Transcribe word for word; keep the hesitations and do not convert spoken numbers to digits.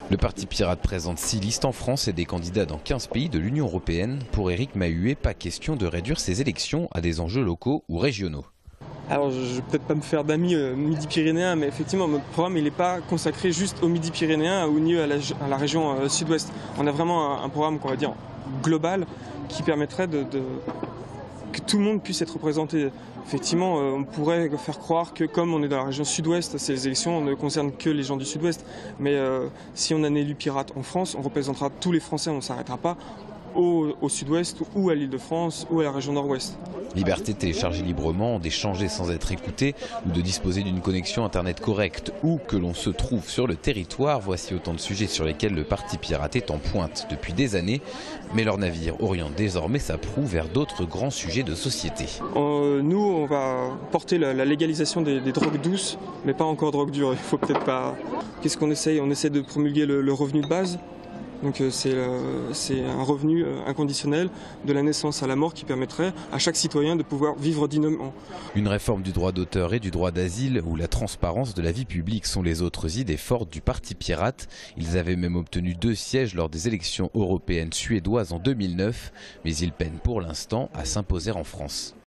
Le Parti pirate présente six listes en France et des candidats dans quinze pays de l'Union européenne. Pour Éric Mahuet, pas question de réduire ces élections à des enjeux locaux ou régionaux. Alors je ne vais peut-être pas me faire d'amis euh, midi-pyrénéens, mais effectivement notre programme il n'est pas consacré juste aux midi-pyrénéens ou ni à la, à la région euh, sud-ouest. On a vraiment un, un programme qu'on va dire global qui permettrait de, de, que tout le monde puisse être représenté. Effectivement, euh, on pourrait faire croire que comme on est dans la région sud-ouest, ces élections ne concernent que les gens du sud-ouest. Mais euh, si on a un élu pirate en France, on représentera tous les Français, on ne s'arrêtera pas au, au sud-ouest ou à l'Île-de-France ou à la région nord-ouest. Liberté de télécharger librement, d'échanger sans être écouté ou de disposer d'une connexion internet correcte où que l'on se trouve sur le territoire, voici autant de sujets sur lesquels le Parti pirate est en pointe depuis des années. Mais leur navire oriente désormais sa proue vers d'autres grands sujets de société. Euh, nous, on va porter la, la légalisation des, des drogues douces, mais pas encore drogue dure. Il faut peut-être pas. Qu'est-ce qu'on essaye? On essaie de promulguer le, le revenu de base. Donc c'est un revenu inconditionnel de la naissance à la mort qui permettrait à chaque citoyen de pouvoir vivre dignement. Une réforme du droit d'auteur et du droit d'asile où la transparence de la vie publique sont les autres idées fortes du Parti pirate. Ils avaient même obtenu deux sièges lors des élections européennes suédoises en deux mille neuf, mais ils peinent pour l'instant à s'imposer en France.